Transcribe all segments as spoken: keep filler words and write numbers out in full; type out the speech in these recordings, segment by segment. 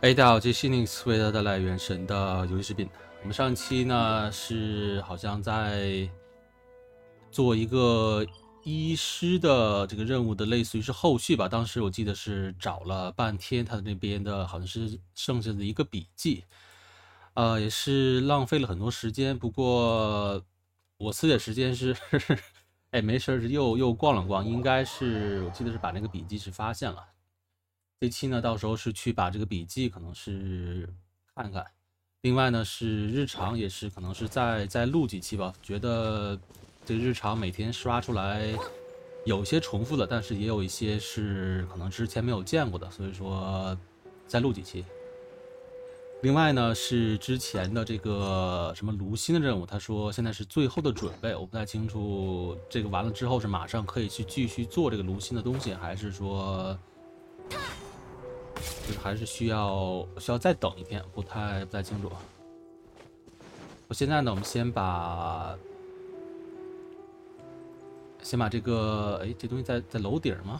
哎，大家好，这是 Phoenix 为大家带来原神的游戏视频。我们上一期呢是好像在做一个医师的这个任务的，类似于是后续吧。当时我记得是找了半天他那边的，好像是剩下的一个笔记，呃，也是浪费了很多时间。不过我自己的时间是，哎，没事儿，又又逛了逛，应该是我记得是把那个笔记是发现了。这期呢，到时候是去把这个笔记可能是看看。另外呢，是日常也是可能是再再录几期吧。觉得这个日常每天刷出来有些重复的，但是也有一些是可能之前没有见过的，所以说再录几期。另外呢，是之前的这个什么卢鑫的任务，他说现在是最后的准备，我不太清楚这个完了之后是马上可以去继续做这个卢鑫的东西，还是说就是还是需要需要再等一天，不太不太清楚。我现在呢，我们先把先把这个，哎，这东西在在楼顶吗？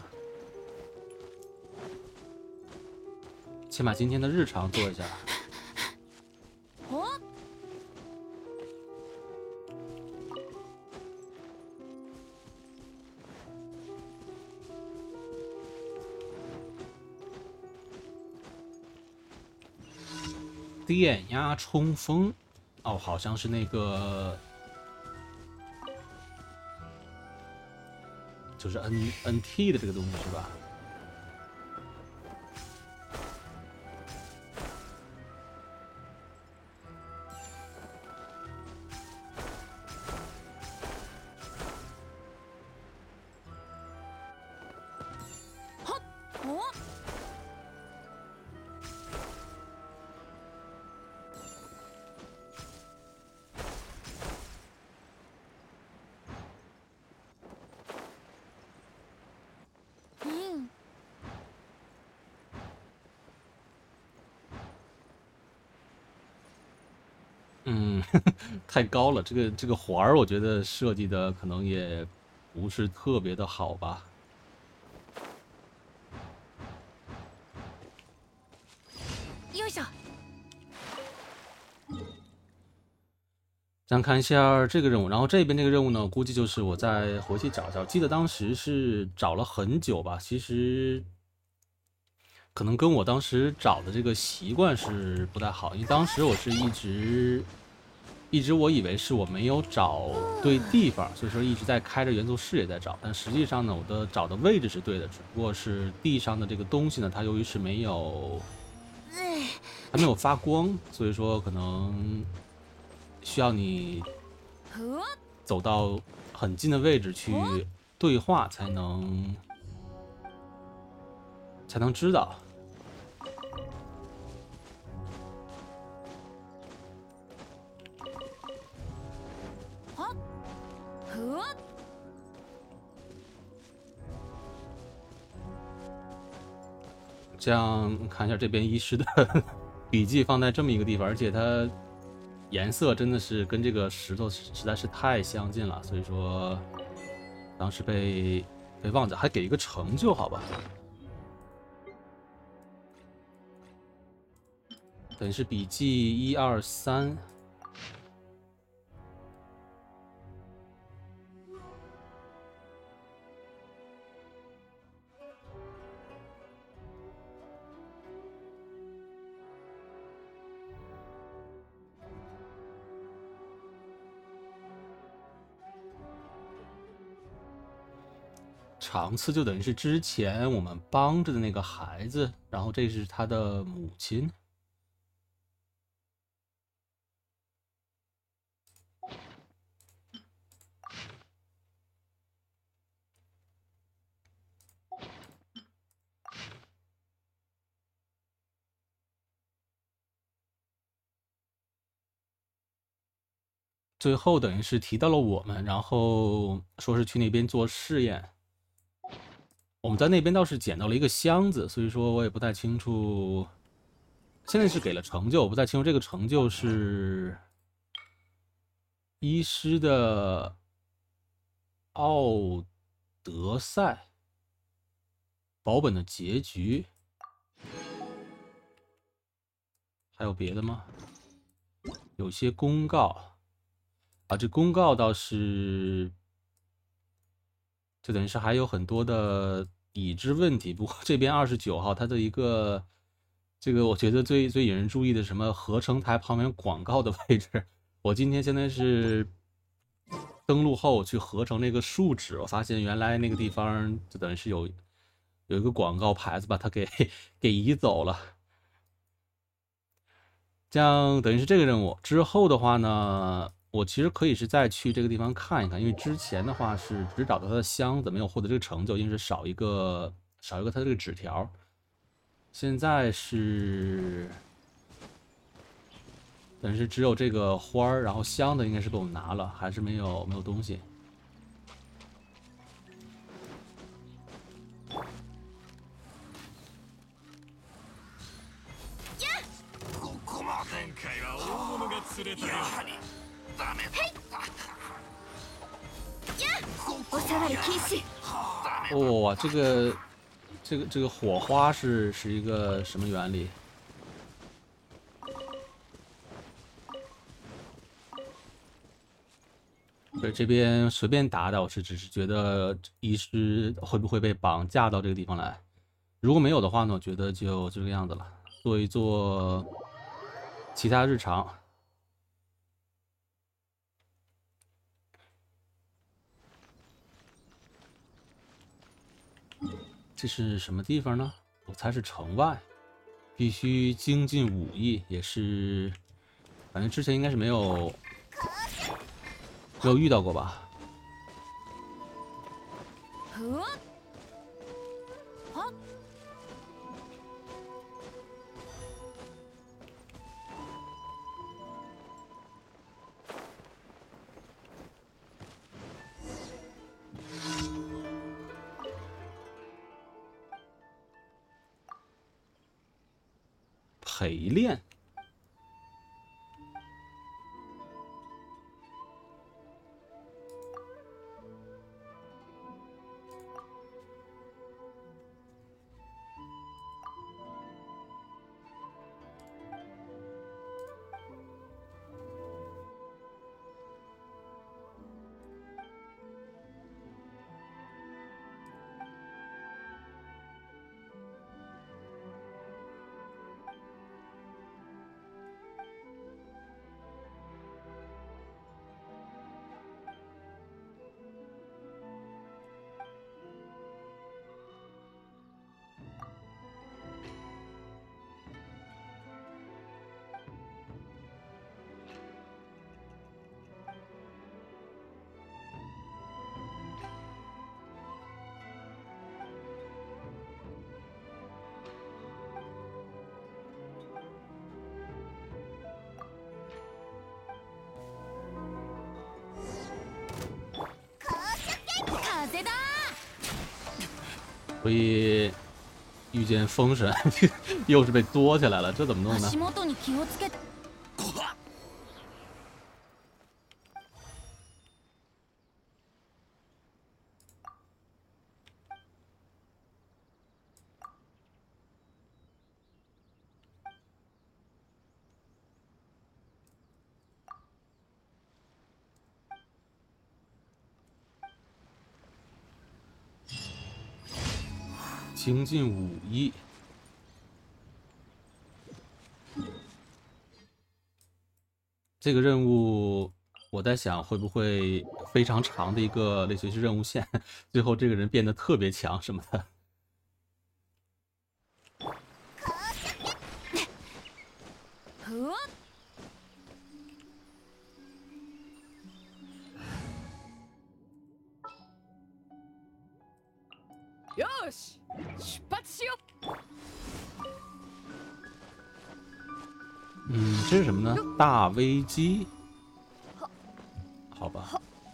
先把今天的日常做一下。电压冲锋，哦，好像是那个，就是 N N T 的这个东西是吧？嗯，太高了，这个这个环儿，我觉得设计的可能也不是特别的好吧。 よいしょ。 咱看一下这个任务，然后这边这个任务呢，估计就是我再回去找一下。我记得当时是找了很久吧，其实可能跟我当时找的这个习惯是不太好，因为当时我是一直一直我以为是我没有找对地方，所以说一直在开着元素视野在找，但实际上呢，我的找的位置是对的，只不过是地上的这个东西呢，它由于是没有还没有发光，所以说可能需要你走到很近的位置去对话才能才能知道。这样看一下这边医师的笔记放在这么一个地方，而且它颜色真的是跟这个石头实在是太相近了，所以说当时被被忘记，还给一个成就，好吧？等于是笔记一二三。场次就等于是之前我们帮着的那个孩子，然后这是他的母亲。最后等于是提到了我们，然后说是去那边做试验。我们在那边倒是捡到了一个箱子，所以说我也不太清楚。现在是给了成就，我不太清楚这个成就是医师的奥德赛保本的结局。 还有别的吗？有些公告啊，这公告倒是，就等于是还有很多的已知问题。不过这边二十九号它的一个这个，我觉得最最引人注意的什么合成台旁边广告的位置，我今天现在是登录后去合成那个树脂，我发现原来那个地方就等于是有有一个广告牌子把它给给移走了。这样等于是这个任务之后的话呢，我其实可以是再去这个地方看一看，因为之前的话是只找到他的箱子，没有获得这个成就，因为是少一个少一个他这个纸条。现在是等于是只有这个花儿，然后箱子应该是被我们拿了，还是没有没有东西。哇、哦，这个这个这个火花是是一个什么原理？对，这边随便打打，我是只是觉得医师会不会被绑架到这个地方来？如果没有的话呢，我觉得就就这个样子了，做一做其他日常。这是什么地方呢？我猜是城外，必须精进武艺，也是，反正之前应该是没有没有遇到过吧。陪练。所以遇见风神又是被多起来了，这怎么弄呢？精进武艺，这个任务我在想会不会非常长的一个类似于是任务线，最后这个人变得特别强什么的。嗯，这是什么呢？大危机？好吧。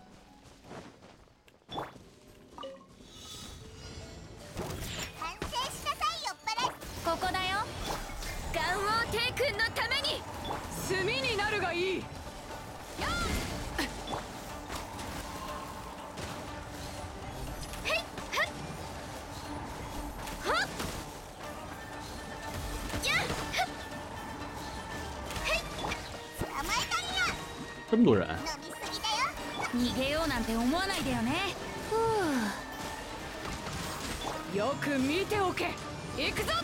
ここだよ。ガンオーテイ君のために炭になるがいい。 这么多人。 逃げようなんて思わないでよね。ふう。よく見ておけ。行くぞ。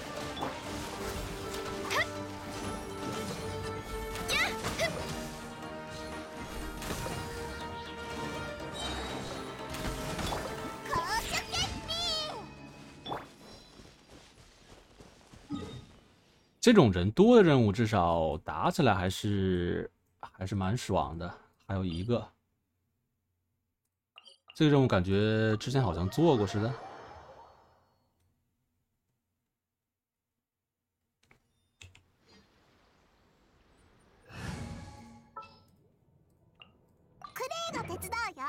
这种人多的任务，至少打起来还是还是蛮爽的。还有一个，这个任务感觉之前好像做过似的。 クレイが手伝うよ。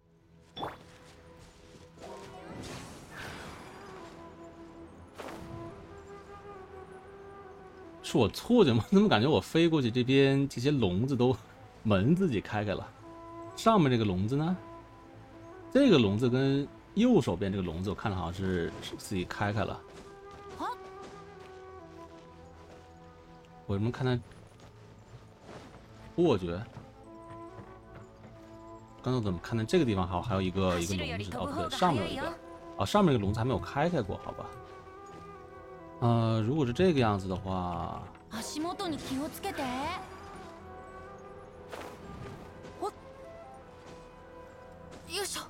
是我错觉吗？怎么感觉我飞过去这边这些笼子都门自己开开了？上面这个笼子呢？这个笼子跟右手边这个笼子，我看了好像是是自己开开了。我怎么看它错觉？刚才怎么看到这个地方好还有一个一个笼子？哦不对，上面有一个。哦，上面这个笼子还没有开开过，好吧？呃，如果是这个样子的话， 足元に気をつけて。お、よいしょ。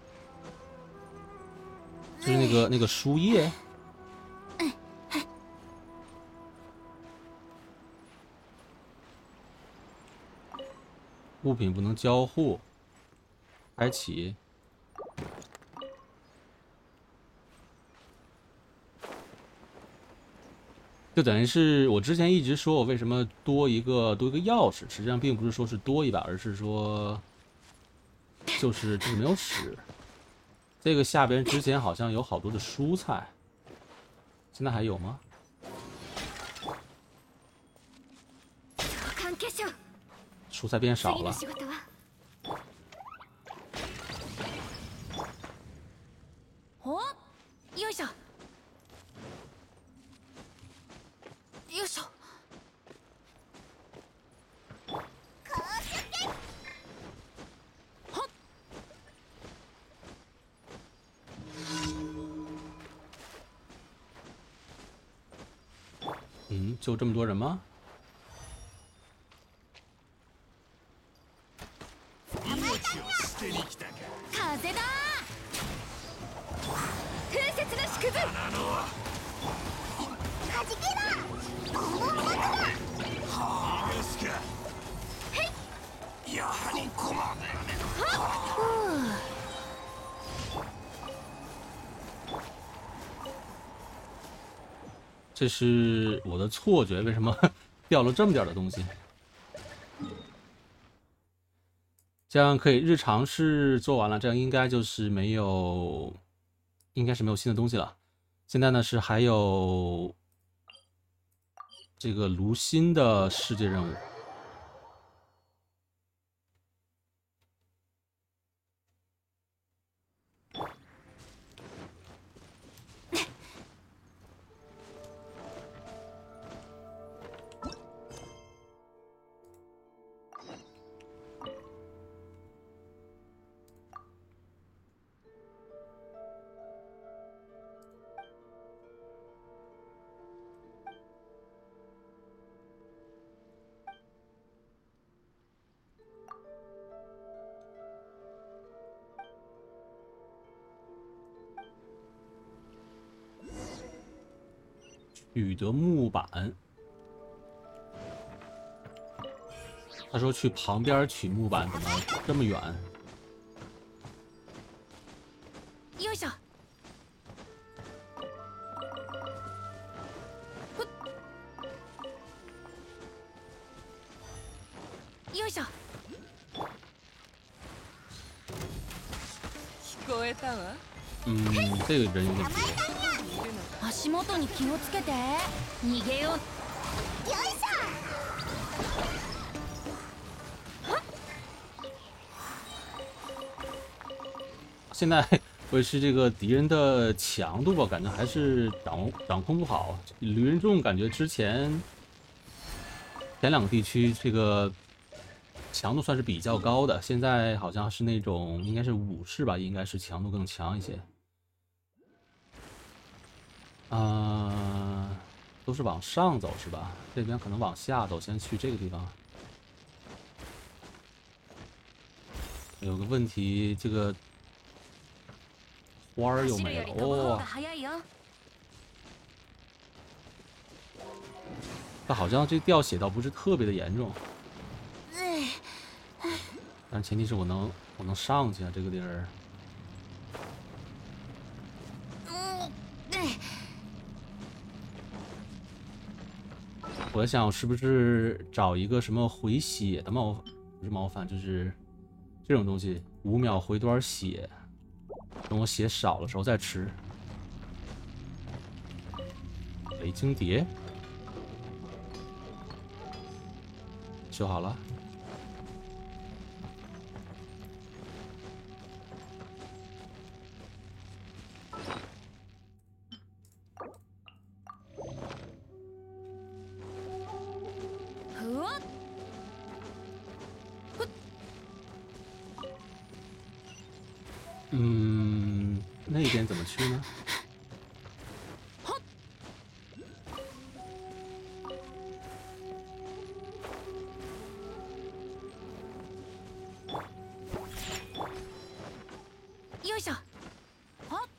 就是那个那个书页。物品不能交互。开启。就等于是我之前一直说我为什么多一个多一个钥匙，实际上并不是说是多一把，而是说就是就是没有使。这个下边之前好像有好多的蔬菜，现在还有吗？蔬菜变少了。 お、よいしょ。よいしょ。 嗯，就这么多人吗？ 風だ。風雪の縮図。 はじけろ。ボンボンバクだ。 はあですか。やはりコマだよね。 这是我的错觉，为什么掉了这么点的东西？这样可以日常是做完了，这样应该就是没有，应该是没有新的东西了。现在呢是还有这个卢辛的世界任务。取得木板，他说去旁边取木板，怎么这么远？ よいしょ。よいしょ。聞こえたわ。 嗯，这个人有点多。 足元に気をつけて。逃げよう。 よいし现在会是这个敌人的强度吧，感觉还是掌掌控不好。驴人众感觉之前前两个地区这个强度算是比较高的，现在好像是那种应该是武士吧，应该是强度更强一些。啊、呃，都是往上走是吧？这边可能往下走，先去这个地方。有个问题，这个花儿又没了哦。但好像这掉血倒不是特别的严重。但前提是我能我能上去啊，这个地儿。我在想是不是找一个什么回血的冒，不是冒犯，就是这种东西，五秒回多少血，等我血少的时候再吃。雷晶蝶修好了。嗯，那边怎么去呢？ よいしょ。は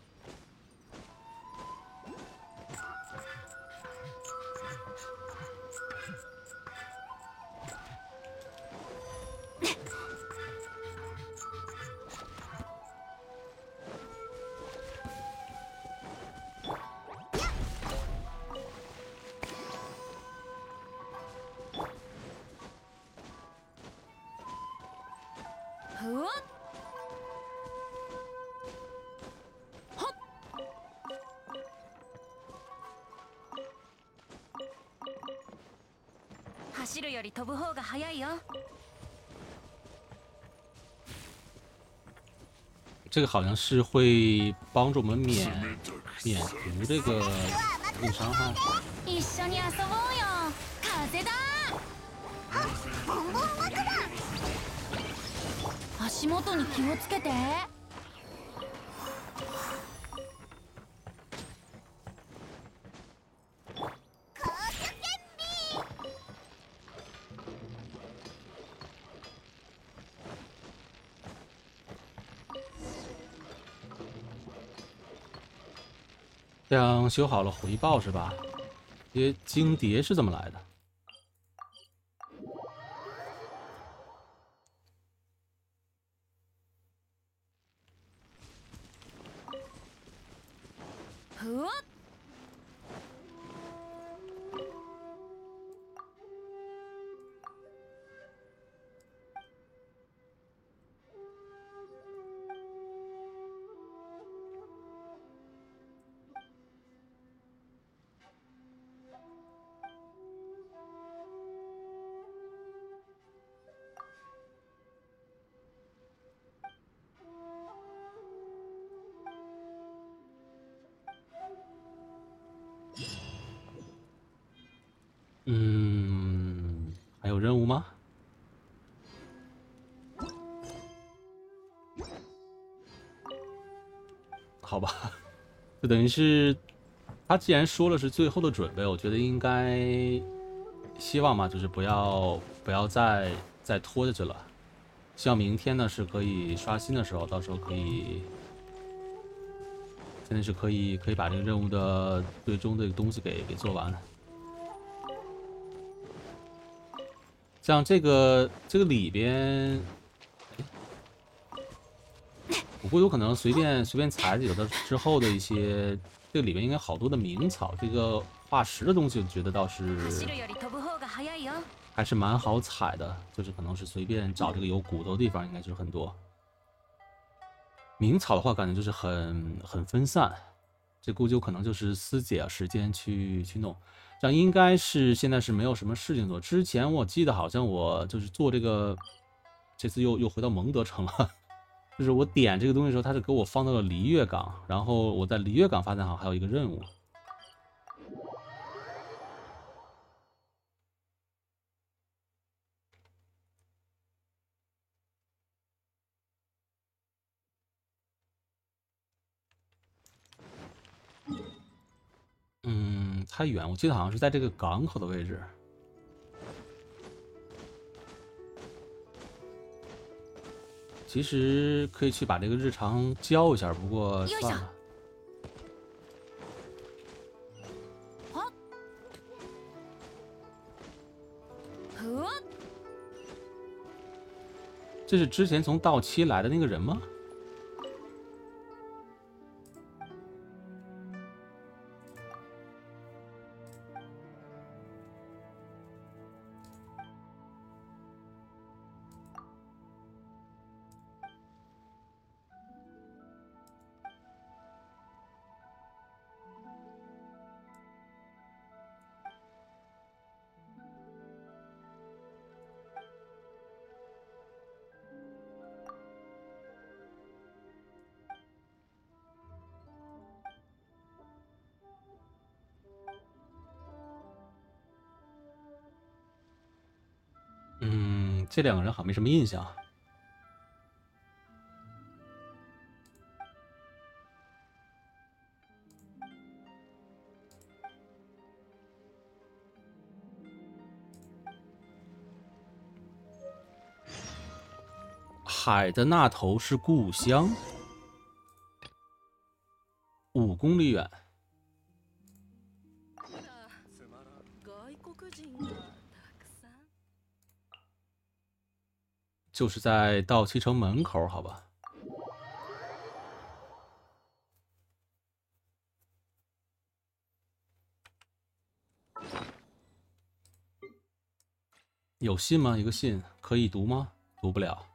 ふわっ走るより飛ぶ方が早いよ。 这个好像是会帮助我们免免除这个硬伤害。 一緒に遊ぼうよ。風だ。 ボンボン爆弾。 足元に気をつけて。 这样修好了回报是吧？这些金蝶是怎么来的？ ふわっ嗯，还有任务吗？好吧，就等于是他既然说了是最后的准备，我觉得应该希望嘛，就是不要不要再再拖下去了。希望明天呢是可以刷新的时候，到时候可以现在是可以可以把这个任务的最终的东西给给做完。像这个这个里边，我估计有可能随便随便采有的之后的一些，这个里面应该好多的名草，这个化石的东西，我觉得倒是还是蛮好采的，就是可能是随便找这个有骨头的地方，应该就是很多。名草的话，感觉就是很很分散，这估计有可能就是私姐时间去去弄。这样应该是现在是没有什么事情做。之前我记得好像我就是做这个，这次又又回到蒙德城了。就是我点这个东西的时候，它是给我放到了璃月港，然后我在璃月港发现好还有一个任务。 太远，我记得好像是在这个港口的位置。其实可以去把这个日常教一下，不过算了。这是之前从道七来的那个人吗？嗯，这两个人好像没什么印象。海的那头是故乡，五公里远。就是在道七城门口，好吧。有信吗？一个信可以读吗？读不了。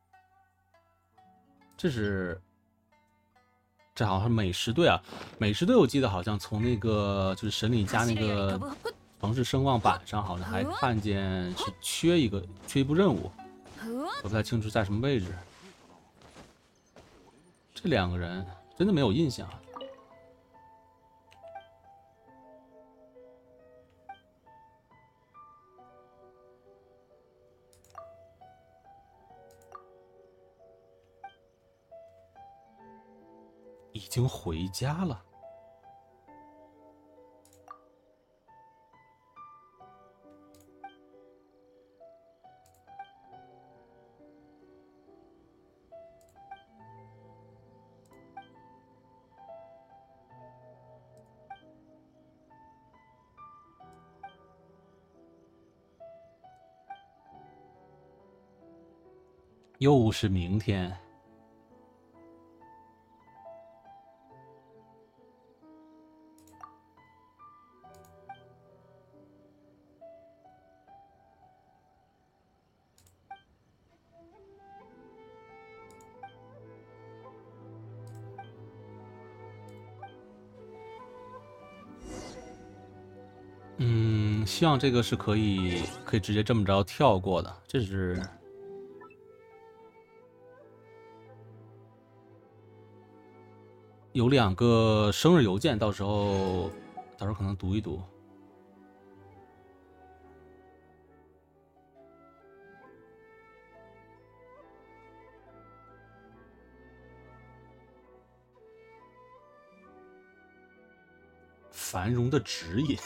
这是，这好像是美食队啊！美食队我记得好像从那个就是神里家那个城市声望板上，好像还看见是缺一个缺一部任务。我不太清楚在什么位置。这两个人真的没有印象。已经回家了。又是明天。嗯，希望这个是可以可以直接这么着跳过的，这是。有两个生日邮件，到时候到时候可能读一读。繁荣的指引。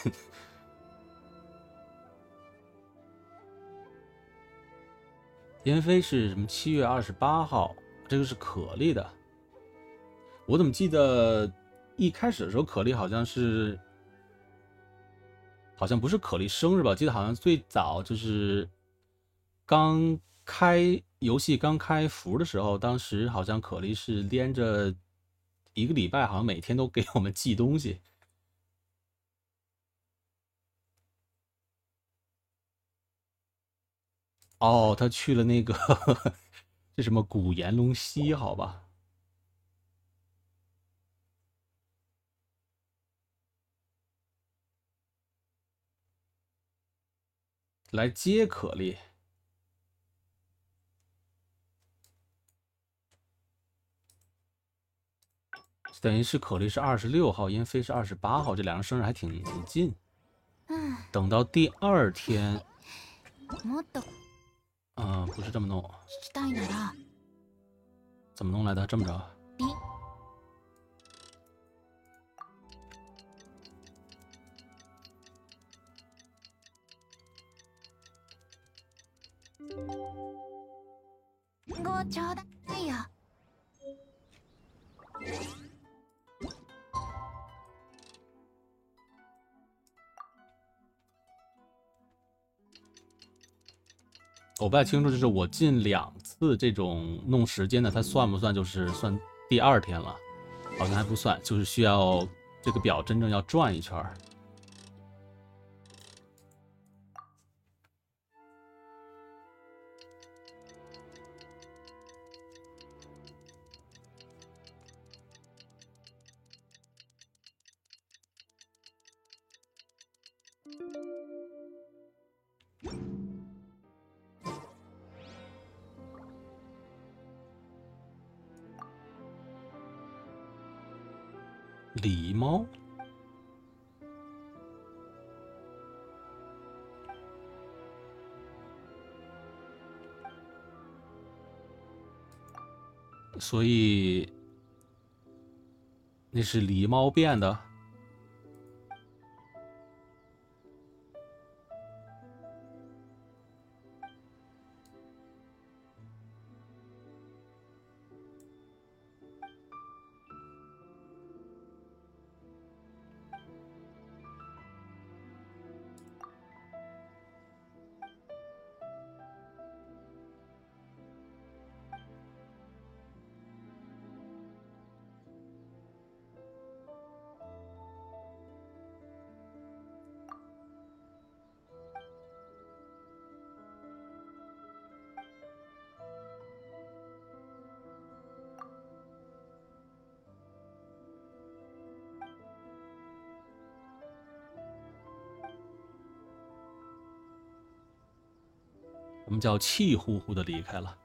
燕飞是什么？七月二十八号，这个是可莉的。我怎么记得一开始的时候，可莉好像是，好像不是可莉生日吧？记得好像最早就是刚开游戏刚开服的时候，当时好像可莉是连着一个礼拜，好像每天都给我们寄东西。哦，他去了那个这什么古岩龙溪，好吧。来接可莉。等于是可莉是二十六号，燕飞是二十八号，这两人生日还挺挺近。等到第二天，嗯，不是这么弄。怎么弄来的？这么着。 ごちょうだいよ。 我不太清楚，就是我进两次这种弄时间的，它算不算就是算第二天了？好像还不算，就是需要这个表真正要转一圈。狸猫，所以那是狸猫变的。我们叫气呼呼的离开了。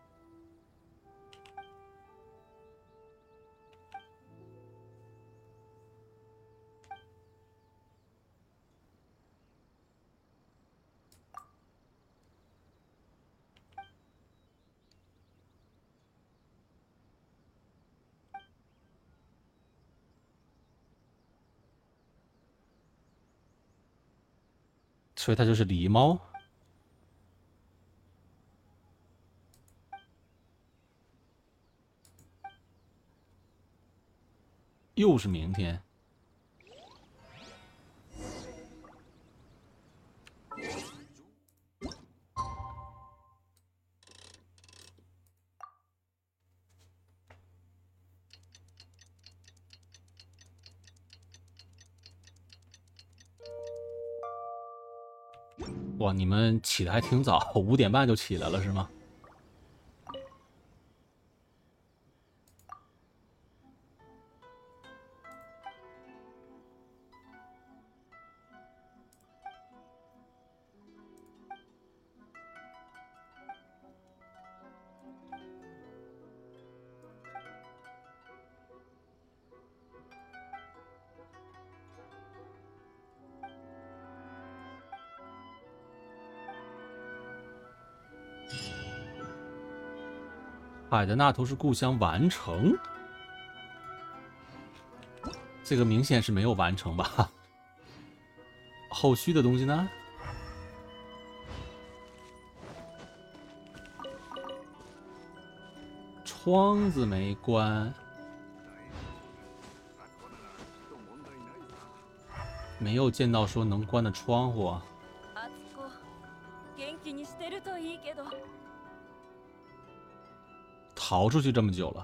所以它就是狸猫。又是明天。哇，你们起得还挺早，五点半就起来了是吗？海的那头是故乡完成，这个明显是没有完成吧？后续的东西呢？窗子没关，没有见到说能关的窗户啊。逃出去这么久了，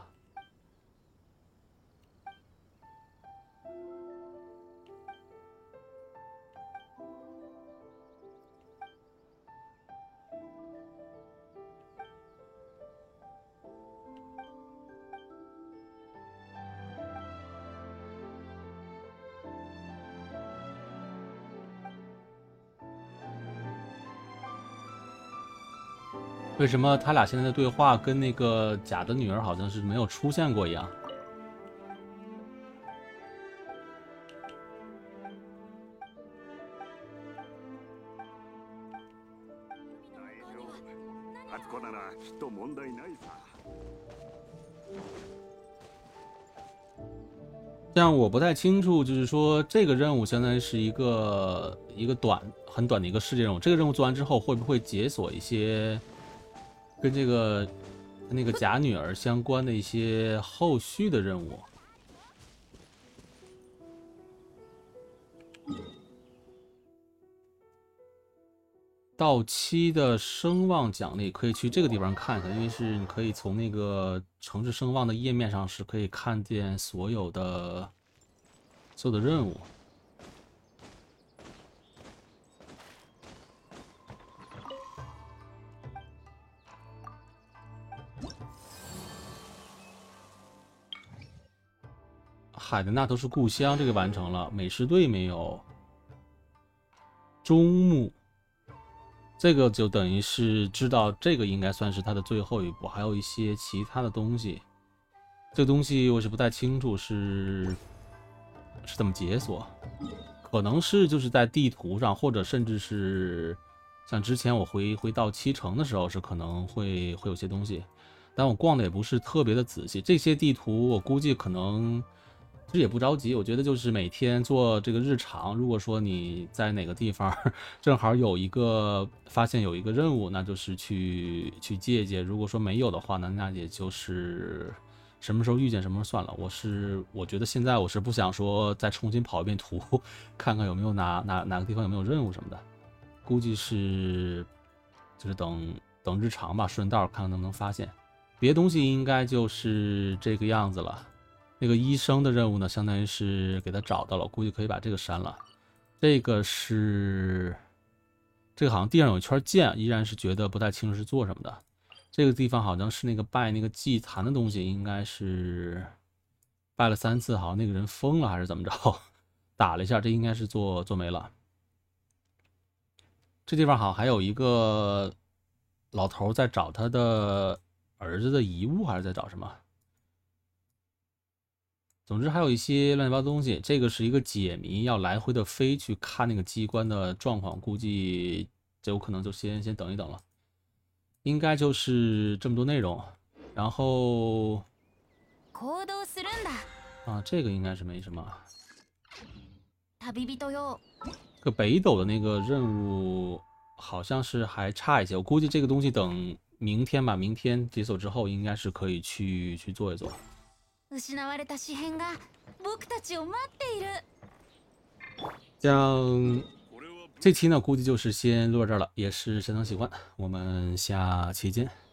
为什么他俩现在的对话跟那个假的女儿好像是没有出现过一样？这样我不太清楚，就是说这个任务相当于是一个一个短很短的一个世界任务，这个任务做完之后会不会解锁一些跟这个那个假女儿相关的一些后续的任务。到期的声望奖励可以去这个地方看看，因为是你可以从那个城市声望的页面上是可以看见所有的所有的任务。海的那都是故乡，这个完成了。美食队没有。中目。这个就等于是知道，这个应该算是它的最后一步，还有一些其他的东西。这个东西我是不太清楚是是怎么解锁，可能是就是在地图上，或者甚至是像之前我回回到七城的时候，是可能会会有些东西，但我逛的也不是特别的仔细。这些地图我估计可能。其实也不着急，我觉得就是每天做这个日常。如果说你在哪个地方正好有一个发现有一个任务，那就是去去借借。如果说没有的话呢，那也就是什么时候遇见什么时候算了。我是我觉得现在我是不想说再重新跑一遍图，看看有没有哪哪哪个地方有没有任务什么的。估计是就是等等日常吧，顺道看看能不能发现。别的东西应该就是这个样子了。那个医生的任务呢，相当于是给他找到了，估计可以把这个删了。这个是，这个好像地上有一圈剑，依然是觉得不太清楚是做什么的。这个地方好像是那个拜那个祭坛的东西，应该是拜了三次，好像那个人疯了还是怎么着，打了一下，这应该是做做没了。这地方好像还有一个老头在找他的儿子的遗物，还是在找什么？总之还有一些乱七八糟东西，这个是一个解谜，要来回的飞去看那个机关的状况，估计这有可能就先先等一等了。应该就是这么多内容，然后啊，这个应该是没什么。这个北斗的那个任务好像是还差一些，我估计这个东西等明天吧，明天解锁之后应该是可以去去做一做。失われた紙片が僕たちを待っている。像这期呢，估计就是先录到这儿了，也是相当喜欢，我们下期见。